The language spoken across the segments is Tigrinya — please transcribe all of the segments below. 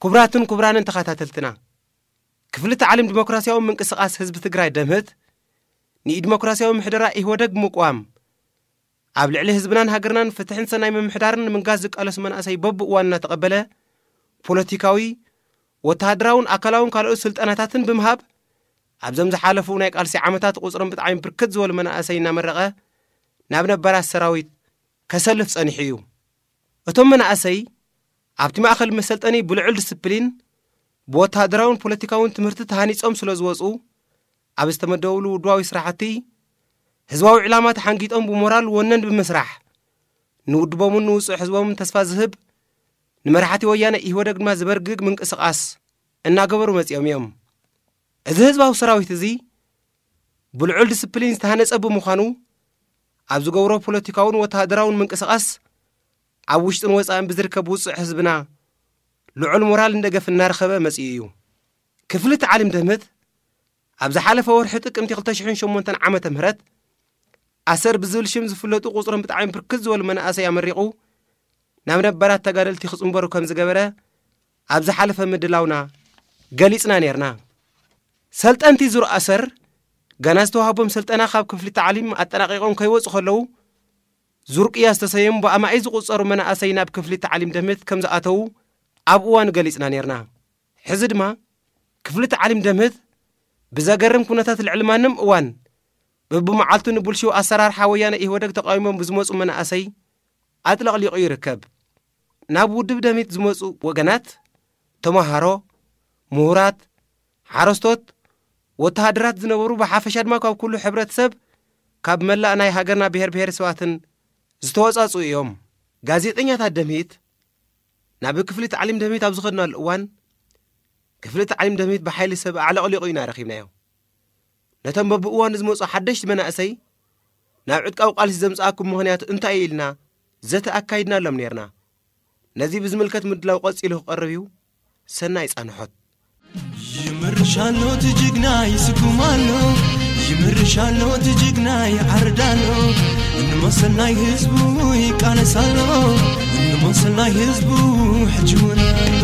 كبران تخاتلتنا كفلت عالم ديمقراطياوي منقسقاس حزب تግራይ ደምህት ንዲሞክራሲያዊ ምሕደራ ይወደግ ሙቋም ኣብ ልዕሊ ህዝብናን ሃገርናን ፍትሕን ሰናይ ምምሕዳርን ምንጋዝ ዝቃለስ መናእሰይ በብእዋንና ተቀበለ ፖለቲካዊ ወታደራውን አካላውን ካልኦት ስልጣናታትን ብምሃብ ኣብዘም ዝሓለፉ ናይ ቃልሲ ዓመታት ቁጽርን ብጣዕሚ ብርክት ዝበሉ መናእሰይና መረቀ ናብ ነበራት ሰራዊት ከሰልፍ ጸኒሕ እዩ እቶም መናእሰይ ኣብቲ ማእኸል መሰልጠኒ ብልዑል ዲስፕሊን በወታደራውን ፖለቲካውን ትምህርቲ ተሃኒጾም ስለዝወጹ ኣብ ዝተመደውሉ ውድዋዊ ስራሕቲ ህዝባዊ ዕላማት ሓንጊጦም ብሞራል ወነን ብምስራሕ ንውድቦምን ንውጽእ ህዝቦምን ተስፋ ዝህብ ንመራሕቲ ወያነ ይወደግ ድማ ዝበርግግ ምንቅስቃስ እናገበሩ መጽኦም እዮም እዚ ህዝባዊ ሰራዊት እዚ ብልዑል ዲስፕሊን ዝተሃነጸ ብምዃኑ ኣብ ዝገብሮ ፖለቲካውን ወታደራውን ምንቅስቃስ ኣብ ውሽጥን ወጻእን ብዝርከብ ውጽእ ህዝብና ልዑል ሞራል እንደገፍ እናረኸበ መጽኡ እዩ ክፍልት ዓለም ደህመት ኣብ ዝሓለፈ ወርሒ ጥቅምቲ 2008 ዓመተ ምህረት ኣሰር ብዝብል ሽም ዝፍለጡ ቁጽርን ብጣዕሚ ብርክት ዝበሉ መናእሰይ ኣመሪቑ ናብ ነበራት ተጋደልቲ ክጽንበሩ ከም ዝገበረ ኣብ ዝሓለፈ ምድላውና ገሊጽና ነርና ሰልጠንቲ ዙር ኣሰር ገና ዝተዋሃቦም ስልጠና ካብ ክፍልት ዓለም ኣጠናቂቆም ከይወጹ ከለው ዙር ቅያስ ተሰየሙ ብኣማይ ዝቁጸሩ መናእሰይ ናብ ክፍልት ዓለም ደህመት ከም ዝኣተው ኣብ እዋን ገሊጽና ነርና ሕዚ ድማ ክፍልት ዓለም ደህመት ብዘገርም ኩነታት ልዕልማንም እዋን በብመዓልቱ ንቡልሽው ኣሰራርሓ ወያነ ይወደግ ተቃይሞም ብዝመጹ መናእሰይ ኣጥለቅሊቁ ይርከብ ናብ ውድብ ደህመት ዝመጹ ወገናት ተማሃሮ ምሁራት ሓረስቶት ወታደራት ዝነበሩ በሓፈሻ ድማ ካብ ኩሉ ሕብረተሰብ ካብ መላእ ናይ ሃገርና ብሄረሰባትን ዝተወጻጹ እዮም ጋዜጠኛታት ደህመት ናብ ክፍልት ዓለም ደህመት ኣብ ዝኸድናሉ እዋን ክፍልት ዓለም ደህመት በሓይሊ ሰብ ኣዕለቅሊቁ ኢና ረኺብናዮ ነቶም በብእዋን ዝመጹ ሓደሽቲ መናእሰይ ናብ ዕጥቃዊ ቃልሲ ዘምጽኣኩም ምኽንያት እንታይ ኢልና ዘተኣካይድናሎም ነርና ነዚ ብዝምልከት ምድላው ቀጺሉ ክቐርብ እዩ ሰናይ ጻንሖት ይምርሻሎ ትጅግና ይስኩማሎ ይምርሻሎ ትጅግና ይዓርዳሎ እንመሰናይ ህዝቡ ይቃነሳሎ እንመሰናይ ህዝቡ ሕጅውና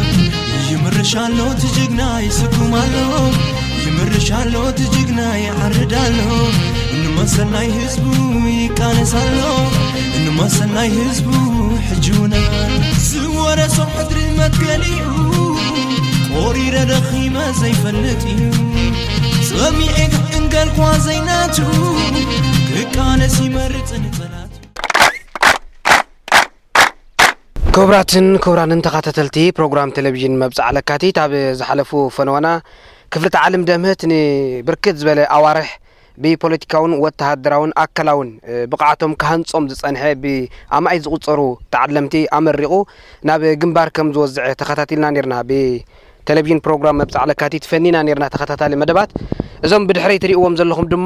ይምርሻሎ ትጅግና ይስኩማሎ ይምርሻሎ ትጅግና ይዓርዳሎ እንመሰናይ ህዝቡ ይቃነሳሎ እንመሰናይ ህዝቡ ሕጅውና ዝወረሶ ሕድሪ መትገሊኡ ቆሪረ ደኺመ ዘይፈልጥ እዩ ሰሚዕክ እንገልኳ ዘይናቱ ክቃነስ ይመርጽ ንጸላት ክብራንን ተኻታተልቲ ፕሮግራም ቴሌቪዥን መብጽዓ ለካቲት ኣብ ዝሓለፉ ፈነዋና ክፍልት ዓለም ደህመት ንብርክት ዝበለ ኣዋርሕ ብፖለቲካውን ወተሃደራውን ኣካላውን ብቕዓቶም ካህንጾም ዝጸንሐ ብኣማይ ዝቁጸሩ ተዓለምቲ ኣመሪቑ ናብ ግንባር ከም ዝወዝዐ ተኸታቲልና ነርና በቴሌቪዥን ፕሮግራም መብጽዓ ለካቲት ፈኒና ነርና ተኸታታሊ መደባት እዞም ብድሕሪ ትሪእዎም ዘለኹም ድማ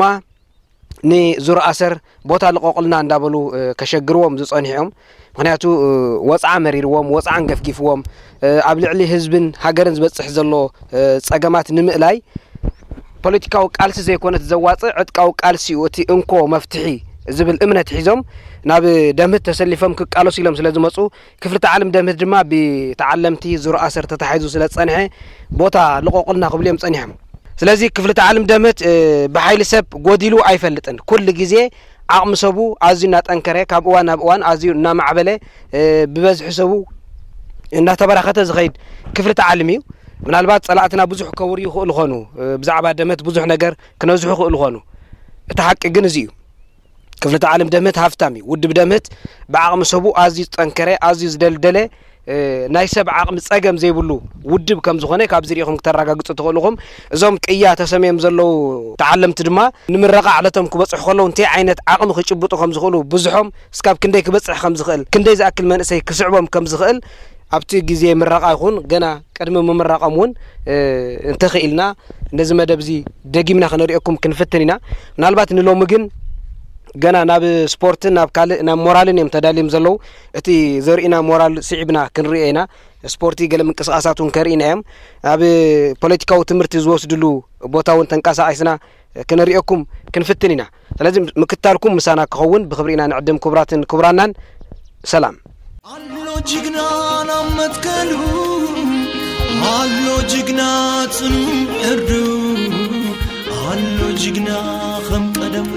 ንዙር ኣሰር ቦታ ልቆቕልና እንዳበሉ ከሸግርዎም ዝጸኒሖም ምክንያቱ ወጻዓ መሪርዎም ወጻዓን ገፍጊፍዎም ኣብ ልዕሊ ህዝብን ሃገርን ዝበጽሕ ዘሎ ጸገማት ንምእላይ ፖለቲካዊ ቃልሲ ዘይኮነት ዘዋጽእ ዕጥቃዊ ቃልሲ እቲ እንኮ መፍትሒ ዝብል እምነት ሒዞም ናብ ደምህት ተሰሊፎም ክቃለሱ ኢሎም ስለ ዝመጹ ክፍልት ዓለም ደምህት ድማ ብተዓለምቲ ዙር ኣሰር ተታሒዙ ስለ ጸንሐ ቦታ ልቆቕልና ክብሉ እዮም ጸኒሖም ስለዚ ክፍልት ዓለም ደምህት ብሓይሊ ሰብ ጎዲሉ ኣይፈልጥን ኩሉ ግዜ ዓቕሚ ሰቡ ኣዝዩ እናጠንከረ ካብ እዋን ናብ እዋን ኣዝዩ እናማዕበለ ብበዝሒ ሰቡ እናተበራኸተ ዝኸይድ ክፍልት ዓለም እዩ ምናልባት ጸላእትና ብዙሕ ከውር ይኽእሉ ኾኑ ብዛዕባ ደምህት ብዙሕ ነገር ክነዝሑ ይኽእሉ ኾኑ እቲ ሓቂ ግን እዚ እዩ ክፍልት ዓለም ደምህት ሃፍታም እዩ ውድብ ደምህት ብዓቕሚ ሰቡ ኣዝዩ ዝጠንከረ ኣዝዩ ዝደልደለ ናይ ሰብ ዓቕሚ ጸገም ዘይብሉ ውድብ ከም ዝኾነ ካብ ዝሪኢኹም ክተረጋግጹ ትኽእሉኹም እዞም ቅያ ተሰሚዮም ዘለዉ ተዓለምቲ ድማ ንምረቓ ዕለቶም ክበጽሑ ከለዉ እንታይ ዓይነት ዓቕሚ ክጭብጡ ከም ዝኽእሉ ብዙሖም እስካብ ክንደይ ክበጽሕ ከም ዝኽእል ክንደይ ዝኣክል መንእሰይ ክስዕቦም ከም ዝኽእል ኣብቲ ግዜ ምረቓ ይኹን ገና ቅድሚ ምምራቆም እውን እንተኽኢልና ነዚ መደብ እዚ ደጊምና ክንሪአኩም ክንፍትን ኢና ምናልባት ንሎሚ ግን ገና ናብ ስፖርትን ናብ ካልእ ናብ ሞራልን እዮም ተዳልዮም ዘለዉ እቲ ዘርኢና ሞራል ስዒብና ክንሪኦ ኢና ስፖርቲ ገለ ምንቅስቃሳቱን ከርኢና እዮም ኣብ ፖለቲካዊ ትምህርቲ ዝወስድሉ ቦታ እውን ተንቀሳቒስና ክንሪአኩም ክንፍትን ኢና ስለዚ ምክታልኩም ምሳና ክኸውን ብኽብሪና ንዕድም ክቡራትን ክቡራናን ሰላም አሎ ጅግና ናመትከሉ هالو جيجنا تنو اردو هالو جيجنا خم قدم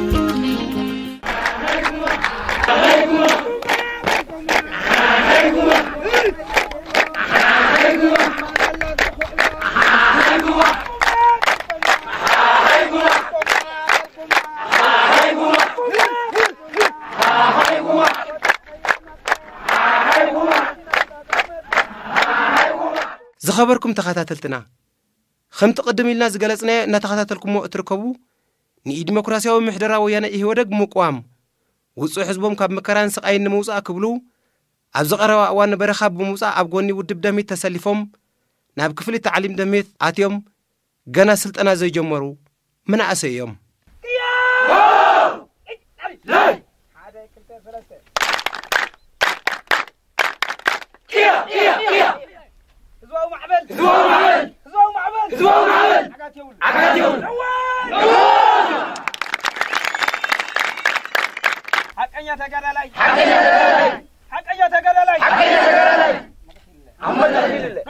زخبركم تخاتلتنا خم تقدم لنا زغلصنا نتخاتلكم اتركبو ني ديمقراسياوي محدرا ويانا يهودق مقوام وصو حزبهم كاب مكران سقاي نموصا كبلو ابز قروا وان برخاب بموصا اب غوني ودب دميت تسلفهم ناب كفل تعليم دميت اتيوم غنا سلطنا زي جمرو من اسيوم لا كيا زواو معبل عقاتيون حقيا تغدالاي عمل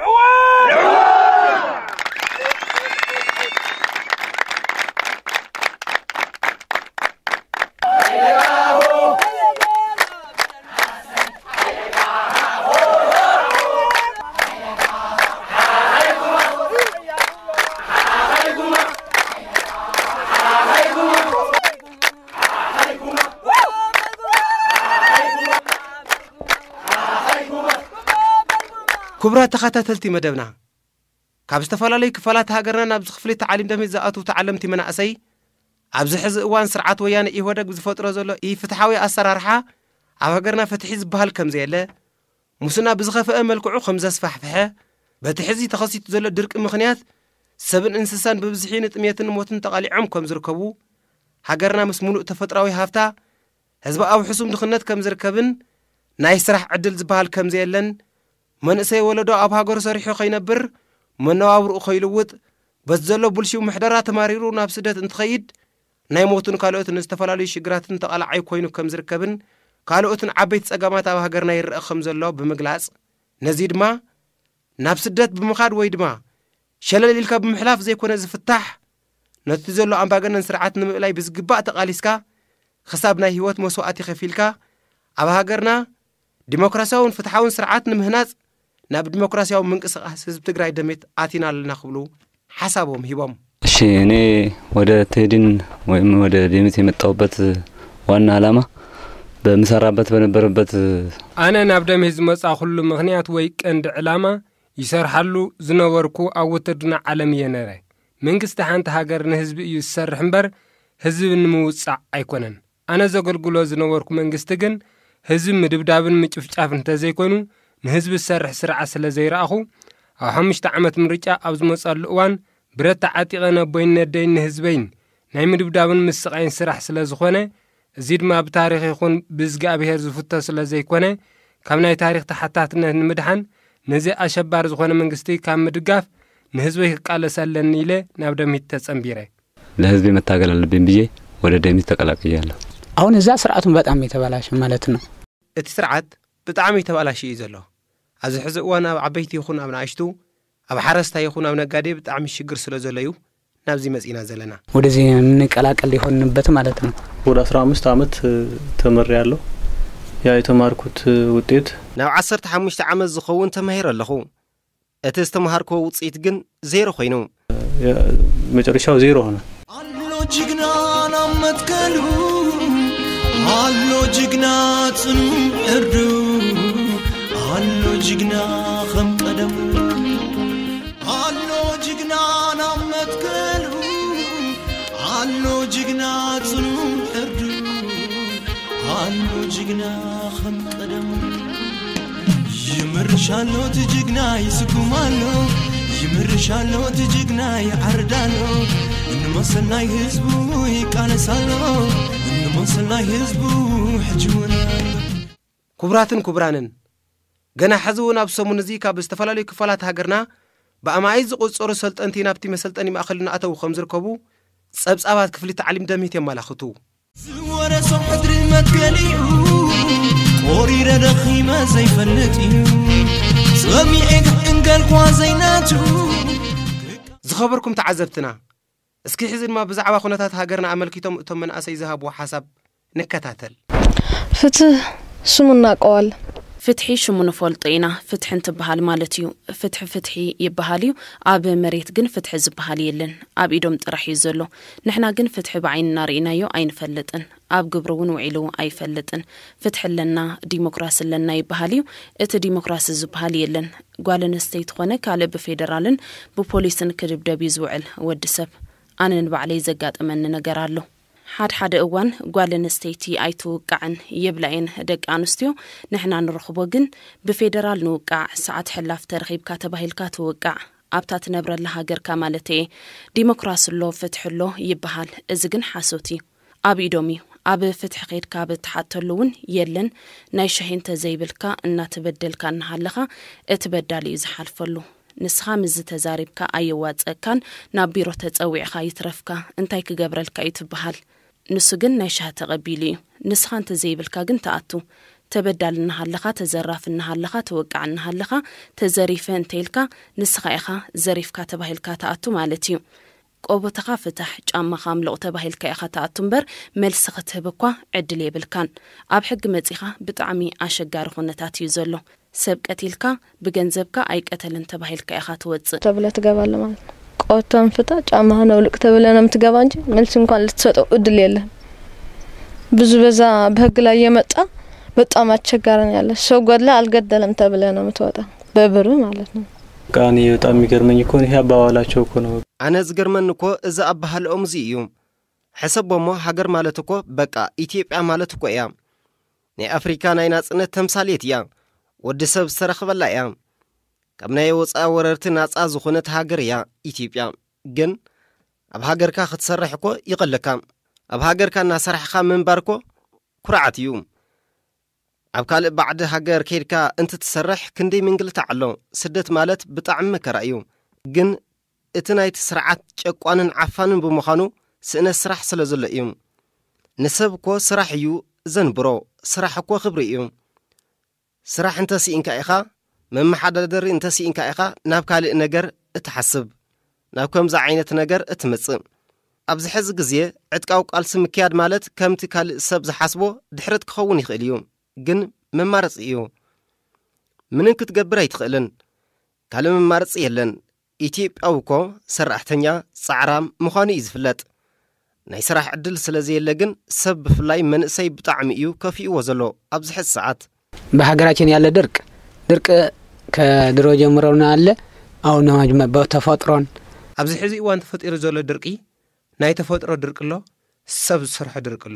كبرات تخاتلتي مدبنا كاب استفالالي كفالات هاجرنا نابز خفلي تعليم دمي زاتو تعلمتي مناسي ابز حز اوان سرعات ويان اي ودق زفطرو زلو اي فتحاوي اسرارحا اب هاجرنا فتحي زبال كم زيله مسنا بزخفه ملكعو خمس اسفحفحه بتحزي تخصيت زلو درك مخنيات سبن انسسان ببزحين طميتن موتن تقاليعم كم زركبو هاجرنا مسمونو تفطراوي هافتا حزب او حسوم دخنت كم زركبن ناي سرح عدل زبال كم زيلن من اسي ولدو اب هاجر صريحو خينبر منوابرو خيلوت بزلو بلشيو محدرات تماريرو ناب سدت انتخيد ناي موتن كالوت نستفلالي شجراتن تقلعي كوينو كم زركبن كالوتن عبيت صقامات اب هاجرنا يرق خمزلو بمغلاص نزيد ما ناب سدت بمخاد ويدما شلل الكب محلاف زي كون زفتح نتزلو امباغنن سرعات نملاي بزغبا تقاليسكا حسابنا هيوت مسواتي خفيلكا اب هاجرنا ديمقراسياون فتحاون سرعات نمهناص ناب ديمقراسياو منقسقاس حزب تግራይ ደሜት አቲና ለና خبሉ ሐሳቦም ሂቦም እሺ እኔ ወደ ተዲን ወይም ወደ ደሜት የመጣውበት ዋና ዓላማ በመሰራበት በነበረበት አነ ናብ ደሜት ዝመጻ ሁሉ ምክንያት ወይ ቀንድ ዓላማ ይሰርሐሉ ዝነበርኩ አውተድና ዓለም የነረ መንግስት ሓንቲ ሃገር ንህዝብ ይሰርሕ እምበር ህዝብ ንምውጻዕ አይኮነን አነ ዘገልግሎ ዝነበርኩ መንግስት ግን ህዝብ ምድብዳብን ምጭፍጫፍን ተዘይኮኑ ንህዝብ ሰርሕ ስርዓ ስለ ዘይራኹ ኣብ 5 ዓመት ምርጫ ኣብ ዝመጻሉ እዋን ብረት ዓጢቀነ ቦይነት ደይን ህዝበይን ናይ ምድብዳብን ምስቃይን ስራሕ ስለ ዝኾነ እዚ ድማ ብታሪኽ ይኹን ብዝጋብሔር ዝፍተ ስለ ዘይኮነ ካብ ናይ ታሪኽ ተሓታትነት ንምድሓን ነዚ ኣሸባሪ ዝኾነ መንግስቲ ካብ ምድጋፍ ንህዝበይ ክቃለሰለን ኢለ ናብ ደሚት ተጸምቢረ ለህዝብ መታገል አለብኝ ብዬ ወደ ደሚት ተቀላቅያለሁ አሁን እዛ ስርዓቱን በጣም የተበላሸ ማለት ነው እቲ ስርዓት بتعامي تبالاش يزلو از حزق وانا عبيتي يخون ابن عشتو اب حرستا يخون ابن غادي بتعامي شجر سلا زليو نابزي مصينا زلنا ودزي نقلاقل يሆንበት ማለት ነው ወደ 15 አመት ተመሪያለሁ ያ የተማርኩት ውጤት ናብ 15 ዓመት ዝኸውን ተማሂር ኣለኹ እቲ ዝተማሃርኩ ውጽኢት ግን ዜሮ ኮይኑ መጨረሻው ዜሮ ሆነ አሎ ጅግና ናመትከሉ አሎ ጅግና ጽኑ እርዱ አሎ ጅግና ከም ቀደሙ አሎ ጅግና ናመትከሉ አሎ ጅግና ጽኑ እርዱ አሎ ጅግና ከም ቀደሙ ይምርሻሎ ትጅግና ይስኩማሎ ይምርሻሎ ትጅግና ያርዳሎ እንመሰናይ ህዝቡ ይቃነሳሎ እንመሰናይ ህዝቡ ሕጅውና ኩብራትን ኩብራንን ገና ሕዝቡን ኣብ ሰሙን እዚ ካብ ዝተፈላለዩ ክፋላት ሃገርና በአማይ ዝቆጽሩ ሰልጠንቲ ናብቲ መሰልጠኒ ማእኸልና ኣተው ከም ዝርከቡ ጸብጻባት ክፍሊ ተዓሊም ደሚት የማላኽቱ ዝወረሶ ሕድሪ መትገሊኡ ቆሪረ ደኺመ ዘይፈልጥ እዩ ሰሚዐ እንጋ قلقوا زيناتو زخبركم تعذبتنا اسكي حزن ما بزعبا خونتات هاجرنا أملكيتهم ثم من أسي ذهب وحسب نكتاتل فتح سمنا قال فتحي شمون فولطينا فتح انت بحال مالتيو فتحي يبحاليو اب مريت جن فتح زبحال يلن اب ايدوم طرح يزلو نحنا جن فتح بعيننا رينايو اين فلطن اب قبرون وعيلو اي فلطن فتح لنا ديمقراسي لنا يبحاليو ات ديمقراسي زبحال يلن قالن استيت خونه كاله بفيدرالن ببوليسن كدبدب يزوعل ودسب انا نبعلي زقاط من نغرالو حد اوان قالن استيتي ايتو قعن يبلاين دق انستيو نحنا نرخبو جن بفيدرال نوقع ساعات حلاف ترخيب كاتباهيلكا توقع ابتات نبر لهاجر كمالتي ديمقراسي لو فتح له يبحال ازغن حاسوتي ابي دومي اب فتح قيد كابت حتلون يلن ناي شهين تزيبلكا ان تبدلكا نحلخا اتبدالي يزحالفلو نسخا مز تزاربكا ايواصكان نابيرو تصويعخا يترفكا انتاي كغبرلكا يتبحال نسجن نشها تقبيلي نسخان تزيبلكا جن تأتو تبدل نهالخا تزرف نهالخا توقع نهالخا تزريفين تيلكا نسخا إخا زريفكا تبهيلكا تأتو مالتيو قوبو تخافتح جاما خاملو تبهيلكا إخا تأتو مبر ملسخة تبكوا عدلي بالكان أب حق مزيخا بطعمي أشقار خونتات يزولو سبكتيلكا بجنزبكا أيك أتلن تبهيلكا إخا توزن تبلا تقبل لما قوتهم فتا جامها نو لكتبلنا متقبا እንጂ መልስ እንኳን ልትሰጠው እድል የለም ብዙ በዛ በህግ ላይ የመጣ በጣም አስቸጋሪ ያለ ሰው ጎድላ አልገደለም ተብለ ነው የምትወጣ በብሩ ማለት ነው ቃኒ በጣም የሚገርመኝ እኮ ይሄ አባባላቸው እኮ ነው አነ ዝገርመን እኮ እዛ አባህልኦም ዚዩ حسبهم ሀገር ማለት እኮ በቃ ኢትዮጵያ ማለት እኮ ያ የአፍሪካ ናይ ናጽነት ተምሳሌት ያ ወድ ሰብ ሰረخበላ ያ كمنا يوصا وررتي ناصا زخونت هاجر يا إثيوبيا جن أب هاجركا ختصرحكو يقلكا أب هاجركا ناسرحخا منبركو كرعت يوم أب قال بعد هاجر كيركا أنت تسرح كندي منقل تعلو سدت مالت بطعم كرأيو جن اتناي تسرعات جاكوانن عفانن بمخانو سئنا سرح سلازل يوم نسبكو سرح يو زنبرو سرحكو خبري يوم سرح انت سينكا إخا مما حدا دري انت سينكا إخا ناب كالي نجر اتحسب ناب كم زعينة نجر اتمصم أبز حز قزيه عدكاو قال سمكياد مالت كم تكال سبز حسبو دحرت كخون يخيل يوم جن مما رص يوم منن كتقبر يتخيلن كالي مما رص يهلن إتيب أوكو سرحتنيا صعرام مخاني يزفلت ناي سرح عدل سلازي اللجن سب فلاي من سيب طعميو كفي وزلو أبز حز ساعات بحاجراتين يالا درك كدرو جمرونا አለ አሁን ማጅማ በተፈጥሮን ኣብዚ ሕዚ እዋን ተፈጥሮ ዘሎ ድርቂ ናይ ተፈጥሮ ድርቅሎ ሰብ ዝሰርሐ ድርቅሎ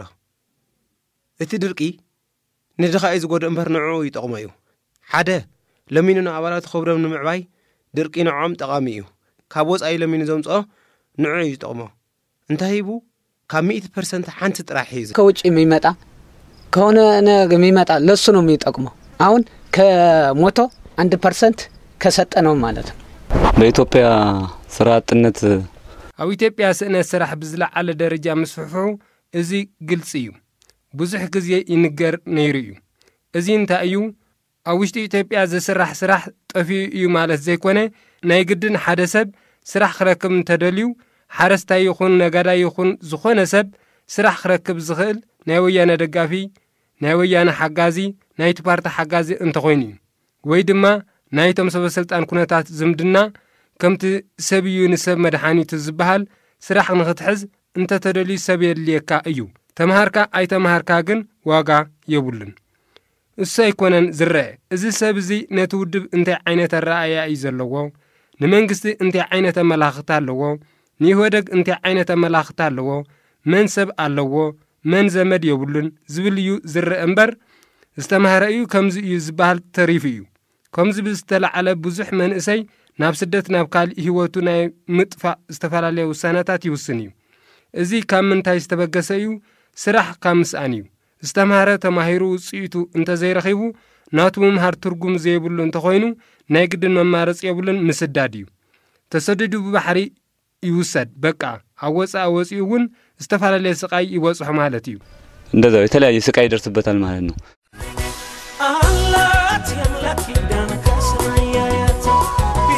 እቲ ድርቂ ንድኻይ ዝጎደ እምበር ንዑ ይጠቕሞ እዩ ሓደ ለሚኑና ኣባላት ክብሮም ንምዕባይ ድርቂ ንዖም ጠቃሚ እዩ ካብ ወፃኢ ለሚኑ ዘምጽኦ ንዑ ይጠቕሞ እንታይ ሂቡ ካብ 100% ሓንቲ ጥራሕ ሂዙ ከውጭ የሚመጣ ከሆነ የሚመጣ ለሱ ነው የሚጠቅመው አሁን ከሞቶ 1% ከሰጠነው ማለት ነው በኢትዮጵያ ስራ አጥነት አው ኢትዮጵያ ስእነት ስራሕ ብዝላዓለ ደረጃ መስፍሑ እዚ ግልጽ እዩ ብዙሕ ግዜ ይንገር ነይሩ እዩ እዚ እንታይ እዩ ኣብ ውሽጢ ኢትዮጵያ ዝስራሕ ስራሕ ጠፊኡ እዩ ማለት ዘይኮነ ናይ ግድን ሓደ ሰብ ስራሕ ክረክብ እንተደልዩ ሓረስታይ ይኹን ነጋዳይ ይኹን ዝኾነ ሰብ ስራሕ ክረክብ ዝኽእል ናይ ወያነ ደጋፊ ናይ ወያነ ሓጋዚ ናይ ፓርቲ ሓጋዚ እንተኾይኑ ወይ ድማ ናይቶም ሰበስልጣን ኩነታት ዝምድና ከምቲ ሰብዩ ንሰብ መድሓኒት ዝበሃል ስራሕ ንኽትሕዝ እንተ ተደልዩ ሰብ የድልየካ እዩ ተማሃርካ ኣይተማሃርካ ግን ዋጋ የብሉን እሱ ኣይኮነን ዝረአ እዚ ሰብ እዚ ነቲ ውድብ እንታይ ዓይነት ረኣያ እዩ ዘለዎ ንመንግስቲ እንታይ ዓይነት ኣመላኽታ ኣለዎ ንይወደግ እንታይ ዓይነት ኣመላኽታ ኣለዎ መን ሰብ ኣለዎ መን ዘመድ የብሉን ዝብል እዩ ዝረአ እምበር ዝተማሃረ እዩ ከምዚ እዩ ዝበሃል ተሪፍ እዩ ከምዚ ብዝተለዓለ ብዙሕ መንእሰይ ናብ ስደት ናብ ካልእ ህይወቱ ናይ ምጥፋእ ዝተፈላለዩ ውሳነታት ይውስን እዩ እዚ ካብ ምንታይ ዝተበገሰ እዩ ስራሕ ካብ ምስኣን እዩ ዝተማሃረ ተማሂሩ ውፅኢቱ እንተዘይረኺቡ ናቱ ምምሃር ትርጉም ዘይብሉ እንተኾይኑ ናይ ግድን መማረፅ የብሉን ምስዳድ እዩ ተሰደዱ ብባሕሪ ይውሰድ በቃ ኣወፃ ወፂኡ እውን ዝተፈላለዩ ስቃይ ይወፅሑ ማለት እዩ እንደዛው የተለያየ ስቃይ ይደርስበታል ማለት ነው አላት የምለክ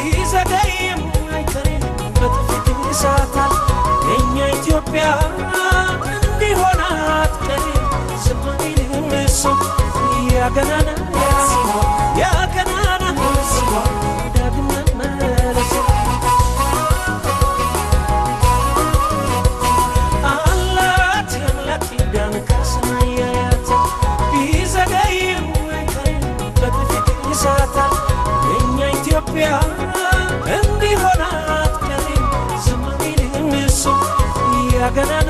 ኢትዮጵያ እንዲሆናት ቀሪ ዝማይልም እሱ ያገናና ያገናና ዳግም መመለስ አላት የአምላክ ኪዳን ከሰማይ ያያት ቢዘገይም አይቀርም በጥቂት ይሳታል የእኛ ኢትዮጵያ እንዲሆናት ቀሪ ዝማይልም እሱ ያገናና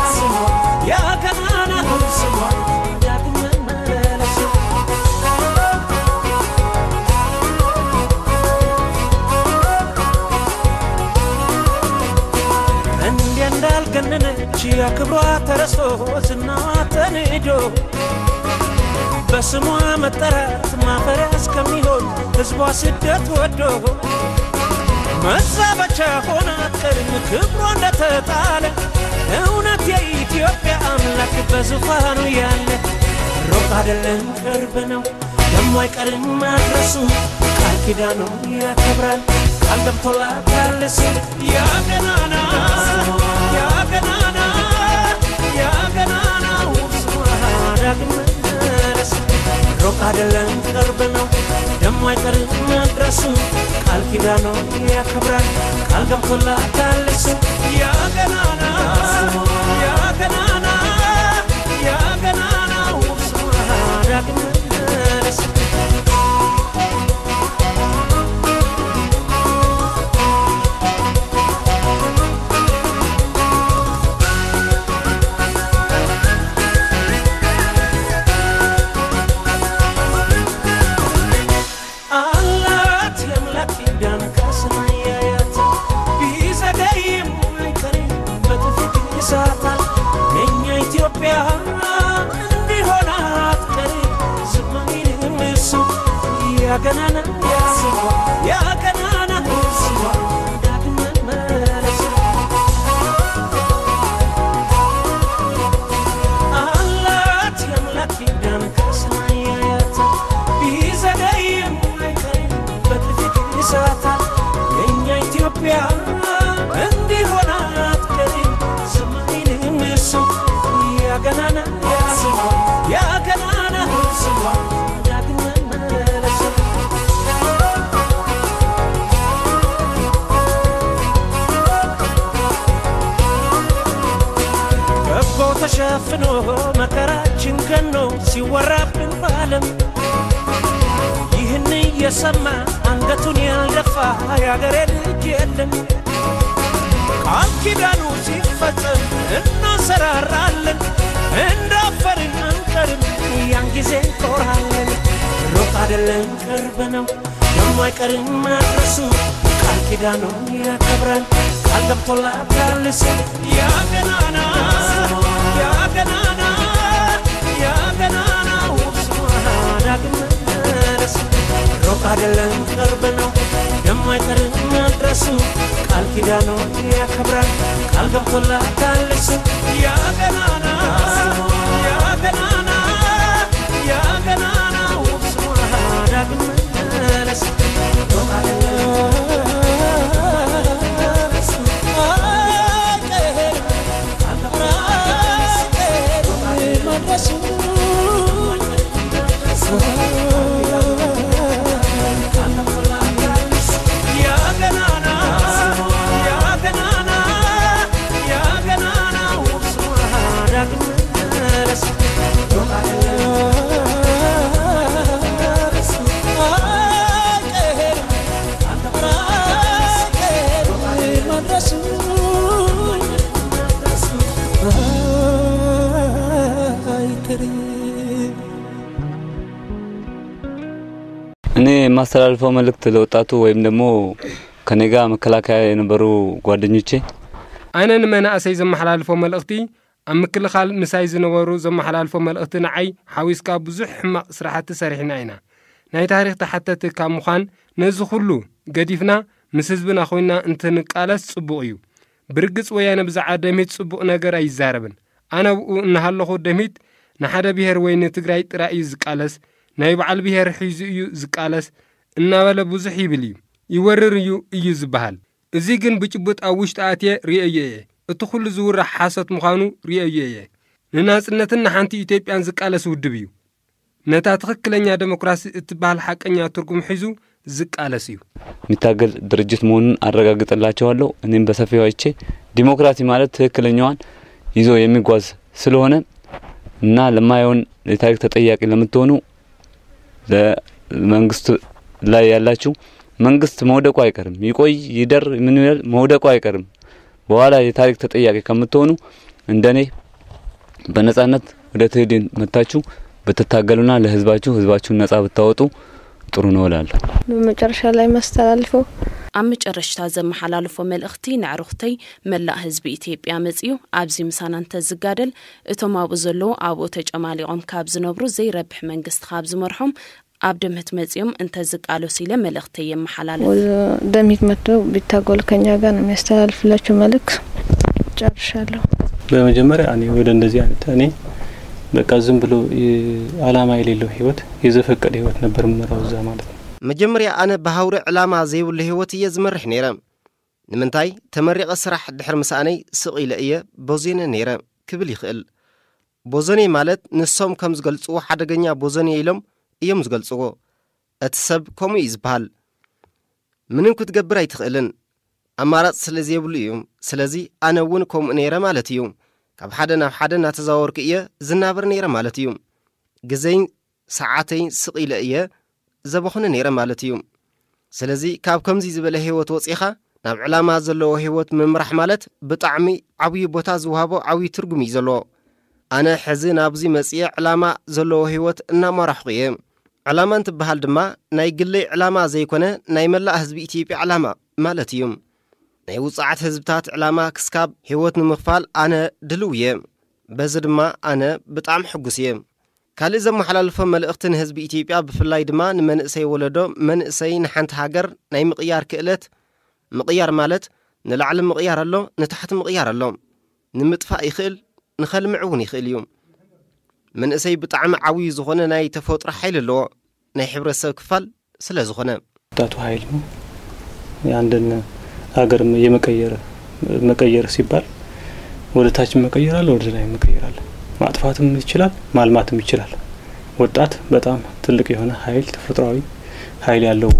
ያገናና ዳግም መመለስ እንዳልገነነች ያክብሯ ተረስቶ ዝናዋ ተንዶ በስሟ መጠራት ማፈሪያ እስከሚሆን ሕዝቧ ስደት ወዶ መዛበቻ ሆና አትቀርም ክብሯ እንደተጣለ እውነት የኢትዮጵያ አምላክ በዙፋኑ ያለ ሩቅ አይደለም ቅርብ ነው ደሞ አይቀርም መድረሱ ቃል ኪዳኑ ያከብራል ቃል ገብቶላታል እሱ ያገናና ያገናና ያገናና ዳግም መመለስ ሩቅ አይደለም ቅርብ ነው ደሞ አይቀርም መድረሱ ቃል ኪዳኑ ያከብራል ቃል ገብቶላታል እሱ ያገናና ያገናና ያገናና ዳግም መመለስ ኢትዮጵያ እንዲሆናት ቀሪ ዝማይልም እሱ ያገናና ያገናና ዳግም መመለስ አላት የአምላክ ኪዳን ከሰማይ ያያት ቢዘገይም አይቀርም በጥቂት ይሳታል የእኛ ኢትዮጵያ እንዲሆናት ቀሪ ዝማይልም እሱ ያገናና ያገናና ዳግም መመለስ ከበው ተሸፍኖ መከራችን ገኖ ሲወራብን ባለም ይህን እየሰማ አንገቱን ያልደፋ ያገሬ ልጅ የለም ቃል ኪዳኑ ሲፈጸም እናሰራራለን እንዳፈርን አንቀርም ያን ጊዜ እንኮራለን ሩቅ አይደለም ቅርብ ነው ደሞ አይቀርም መድረሱ ቃል ኪዳኑ ያከብራል ቃል ገብቶላታል እሱ ያገናና ያገናና ያገናና ዳግም መመለስ ሩቅ አይደለም ቅርብ ነው ደሞ አይቀርም መድረሱ ቃል ኪዳኑ ያከብራል ቃል ገብቶላታል እሱ ያገናና ያገናና ያገናና ዳግም መመለስ እኔ ማስተላልፈው መልእክት ለወጣቱ ወይም ደግሞ ከኔጋ መከላከያ የነበሩ ጓደኞቼ አይነን መናእሰይ ዘመሐላልፈው መልእክቲ አምክልኻል ንሳይ ዝነበሩ ዘመሐላልፈው መልእክቲ ንዓይ ሓዊስካ ብዙሕ ሕማቕ ስራሕቲ ሰሪሕና ኢና ናይ ታሪኽ ተሓተት ካብ ምዃን ነዚ ኩሉ ገዲፍና ምስ ህዝብና ኮይና እንትንቃለስ ጽቡቕ እዩ ብርግጽ ወያነ ብዛዕባ ደሚት ጽቡቕ ነገር ኣይዛረብን ኣነ ብኡ እናሃለኹ ደሚት ንሓደ ብሔር ወይ ንትግራይ ጥራይ እዩ ዝቃለስ ናይ በዓል ብሔር ሒዙ እዩ ዝቃለስ እናበለ ብዙሕ ይብል እዩ ይወርር እዩ ዝበሃል እዚ ግን ብጭቡጥ ኣብ ውሽጢ ኣትየ ርእየ እትኹሉ ዝውራ ሓሰት ምዃኑ ርየየ እየ ንናጽነትን ሓንቲ ኢትዮጵያን ዝቃለስ ውድብ እዩ ነታ ትክክለኛ ዴሞክራሲ እትባል ሐቀኛ ትርጉም ሒዙ ዝቃለስ እዩ የሚታገል ድርጅት መሆኑን አረጋግጥላቸዋለሁ እኔም በሰፊው አይቼ ዲሞክራሲ ማለት ትክክለኛዋን ይዞ የሚጓዝ ስለሆነ እና ለማይሆን የታሪክ ተጠያቂ ለምትሆኑ ለመንግስት ላይ ያላችሁ መንግስት መውደቁ አይቀርም ይቆይ ይደር ምን ይላል መውደቁ አይቀርም በኋላ የታሪክ ተጠያቂ ከምትሆኑ እንደኔ በነጻነት ወደ ትህዲን መታችሁ በተታገሉና ለህዝባችሁ ነጻ ብታወጡ ጥሩ ነው እላለሁ በመጨረሻ ላይ ማስተላልፈው አመጨረሽታ ዘመሐላልፎ መልእኽቲ ንዕሩኽተይ መላእ ህዝቢ ኢትዮጵያ መጽዩ አብዚ ምሳናንተ ዝጋደል እቶም አቡ ዘሎ አቡ ተጨማሊቆም ካብ ዝነብሩ ዘይረብሕ መንግስት ካብ ዝመርሖም አብ ደምት መጽዮም እንተ ዝቃሎ ሲለ መልእኽተይ የመሐላልፍ ደምት መጥቶ ቢታጎል ከኛ ጋር ነው የሚያስተላልፍላችሁ መልእክት ጨርሻለሁ በመጀመሪያ እኔ ወደ እንደዚህ አይነት እኔ በቃ ዝም ብሎ ዓላማ የሌለው ህይወት የዘፈቀደ ህይወት ነበር ምራው እዛ ማለት ነው መጀመሪያ አነ በሃውሪ ዕላማ ዘይብሉ ህይወት የዝመርሕ ነይረ ንምንታይ ተመሪቀ ስራሕ ድሕር ምሳነይ ስቂለ እየ ቦዘነ ነይረ ክብል ይኽእል ቦዘነ ማለት ንሶም ከም ዝገልጽዎ ሓደገኛ ቦዘነ ኢሎም እዮም ዝገልጽዎ እቲ ሰብ ከምኡ ይዝባል ምንም ክትገብር አይትኽእልን አማራጽ ስለዚህ ይብሉ እዩ ስለዚ አነ እውን ከምኡ ነይረ ማለት እዩ ካብ ሓደ ናብ ሓደ ናተዛወርክ እየ ዝናብር ነይረ ማለት እዩ ግዜን ሰዓተይ ስቂለ እየ ዘበኹነ ነይረ ማለት እዩ ስለዚ ካብ ከምዚ ዝበለ ህይወት ወፂኻ ናብ ዕላማ ዘለዎ ህይወት ምምራሕ ማለት ብጣዕሚ ዓብይ ቦታ ዝወሃቦ ዓብይ ትርጉም እዩ ዘለዎ አነ ሕዚ ናብዚ መጽየ ዕላማ ዘለዎ ህይወት እናመራሕኩ እየ ዕላማ እንትበሃል ድማ ናይ ግለይ ዕላማ ዘይኮነ ናይ መላእ ህዝቢ ኢትዮጵያ ዕላማ ማለት እዩ ናይ ውጻዓት ህዝብታት ዕላማ ክስካብ ህይወት ንምኽፋል አነ ድልው እየ በዚ ድማ አነ ብጣዕሚ ሕጉስ እየ ካልእ ዘመሓላልፎ መልእኽትን ህዝቢ ኢትዮጵያ ብፍላይ ድማ ንመንእሰይ ወለዶ መንእሰይ ንሓንቲ ሃገር ናይ ምቕያር ክእለት ምቕያር ማለት ንላዕሊ ምቕያር ኣሎ ንታሕቲ ምቕያር ኣሎ ንምጥፋእ ይኽእል ንኸልምዕ እውን ይኽእል እዩ መንእሰይ ብጣዕሚ ዓብይ ዝኾነ ናይ ተፈጥሮ ኃይል ኣለዎ ናይ ሕብረተሰብ ክፋል ስለ ዝኾነ ታቱ ኃይል ነው ያንደን ሀገር የመቀየር ሲባል ወደ ታች መቀየር አለ ወደ ላይ መቀየር አለ ማጥፋትም ይችላል ማልማትም ይችላል ወጣት በጣም ትልቅ የሆነ ኃይል ተፈጥሯዊ ኃይል ያለው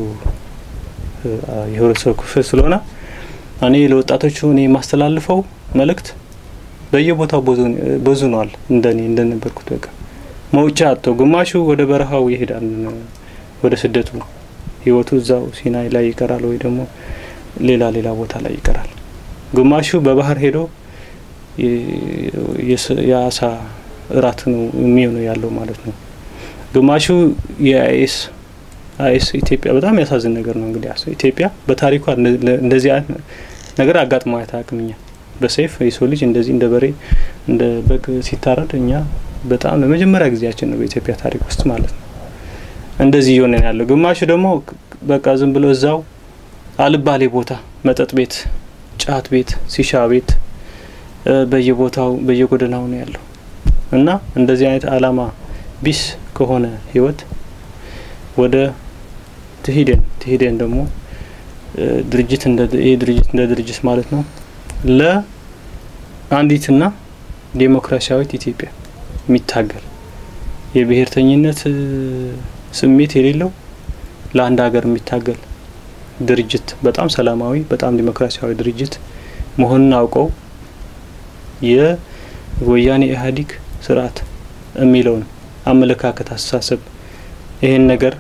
የህብረተሰብ ክፍል ስለሆነ እኔ ለወጣቶቹ እኔ ማስተላልፈው መልእክት በየቦታው በዙኗል እንደነበርኩት በቃ መውጫ አጥቶ ግማሹ ወደ በረሃው ይሄዳል ወደ ስደቱ ህይወቱ እዛው ሲናይ ላይ ይቀራል ወይ ደግሞ ሌላ ቦታ ላይ ይቀራል ግማሹ በባህር ሄዶ የአሳ እራት ነው የሚሆነው ያለው ማለት ነው ግማሹ የአይኤስ ኢትዮጵያ በጣም ያሳዝን ነገር ነው እንግዲህ ኢትዮጵያ በታሪኳ እንደዚህ አይነት ነገር አጋጥሞ አያታቅምኛ በሰይፍ የሰው ልጅ እንደዚህ እንደ በሬ እንደ በግ ሲታረድኛ በጣም ለመጀመሪያ ጊዜያችን ነው በኢትዮጵያ ታሪክ ውስጥ ማለት ነው እንደዚህ ይሆነን ያለው ግማሹ ደግሞ በቃ ዝም ብሎ እዛው አልባሌ ቦታ መጠጥ ቤት ጫት ቤት ሲሻ ቤት በየቦታው በየጎደናው ነው ያለው እና እንደዚህ አይነት ዓላማ ቢስ ከሆነ ህይወት ወደ ትሂደን ደግሞ ድርጅት እንደ ድርጅት ማለት ነው ለአንዲትና ዲሞክራሲያዊት ኢትዮጵያ የሚታገል የብሔርተኝነት ስሜት የሌለው ለአንድ ሀገር የሚታገል ድርጅት በጣም ሰላማዊ በጣም ዲሞክራሲያዊ ድርጅት መሆኑን አውቀው የወያኔ ኢህአዲግ ስርዓት የሚለውን አመለካከት አስተሳሰብ ይሄን ነገር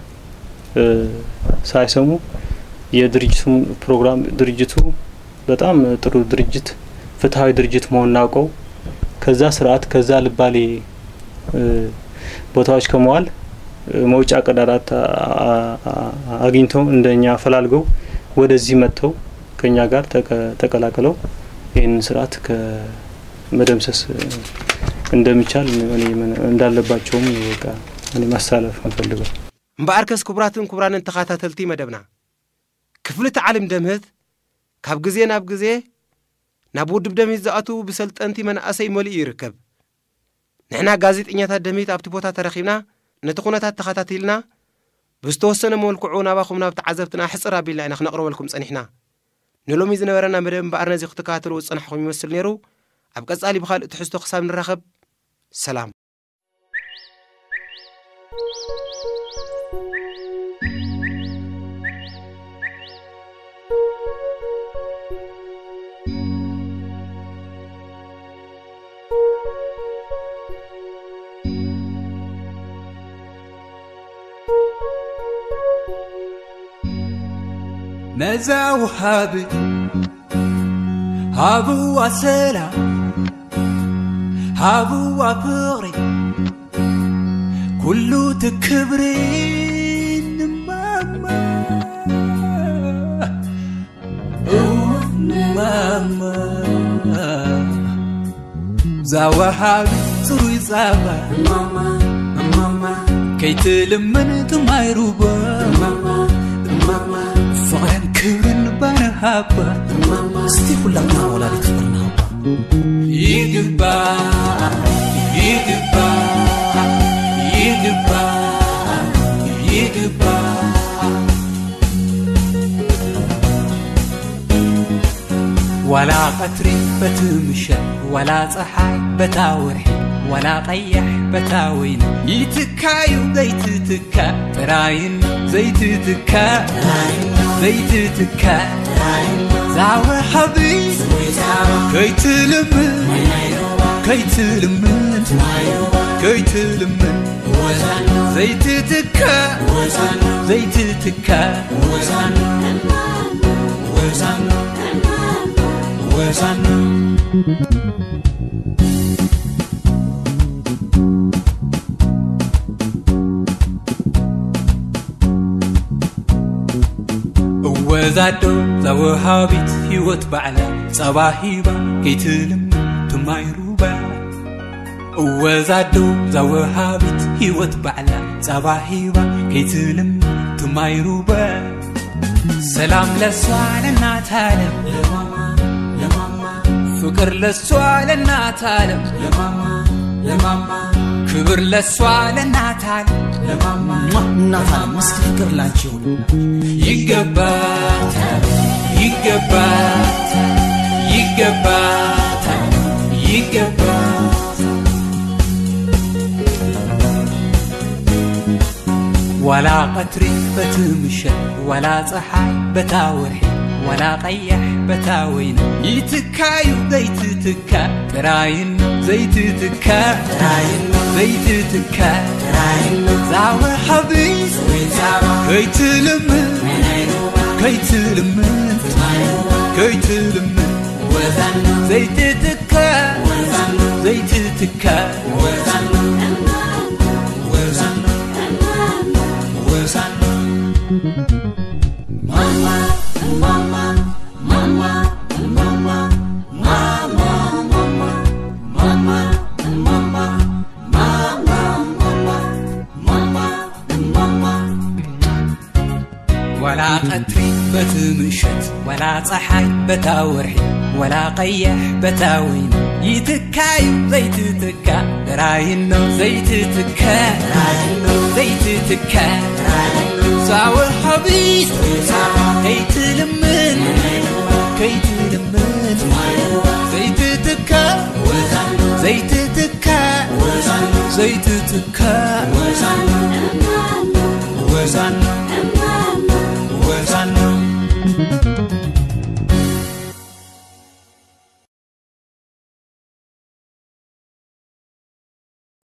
ሳይሰሙ የድርጅቱን ፕሮግራም ድርጅቱ በጣም ጥሩ ድርጅት ፍትሃዊ ድርጅት መሆኑን አውቀው ከዛ ስርዓት ከዛ ልባሌ ቦታዎች ከመዋል መውጫ ቀዳዳት አግኝተው እንደኛ ፈላልገው ወደዚህ መጥተው ከኛ ጋር ተቀላቅለው ይሄን ስርዓት ከመደምሰስ እንደሚቻል እንዳለባቸውም በቃ እኔ ማሳለፍ እንፈልጋለን እምበኣርከስ ክቡራንን ተኸታተልቲ መደብና ክፍልት ዓለም ደምህት ካብ ግዜ ናብ ግዜ ናብ ውድብ ደምህት ዝኣቱ ብሰልጠንቲ መናእሰይ መሊኡ ይርከብ ንሕና ጋዜጠኛታት ደምህት ኣብቲ ቦታ ተረኺብና ነቲ ኩነታት ተኸታቲልና ብዝተወሰነ መልክዑ ናባኹም ናብ ተዓዘብትና ሕፅር ኣቢልና ኢና ክነቕርበልኩም ፀኒሕና نلومي زنبرنا مدام بأرنا زي اختكاتلو وصنحكم يمثل نيرو أبقى أسألي بخال تحسدو خصام نراخب سلام نزاو حابي هابو وسلا هابو وفغري كله تكبرين ماما ماما زاو حابي سروي زابا ماما ماما كي تلمن تمايروبا ماما ماما فغران كبرن بارهابا ستي كلنا ولا لتفرنا يقبا يقبا يقبا يقبا ولا قطري بتمشى ولا صحاي بتاورحي ولا قيح بتاوين يتكايو زيت تكا راين زيت تكا زيت تكا زاوي حبيب كي تلمن كي تلمن كي تلمن زيت تكا زيت تكا وزادو زاو حبيت هيوت بعلا صباحيبا كيتلم تمايروبا وزادو زاو حبيت هيوت بعلا صباحيبا كيتلم تمايروبا سلام لسوال الناتالم يا ماما يا ماما فكر لسوال الناتالم يا ماما يا ماما كبر لسوال الناتالم يا ماما ناتالم مسكر لانشيو يقبات يقبات يقبات يقبات ولا قطري بتمشى ولا صحاي بتاورحي ولا قيح بتاوين يتكايو زيت تكا راين زيت تكا راين زيت تكا راين زاوي حبيب كي تلمن كي تلمن كي تلمن زيت تكا زيت تكا Mama, mama, mama, mama, mama, mama, mama, mama, mama, mama, mama. ولا قطري بتمشت ولا صحاي بتاورحي ولا قيح بتاوين يتكاي زيت تكا راين زيت تكا راين زيت تكا ساوي حبيب كي تلمن كي تلمن زيت تكا زيت تكا زيت تكا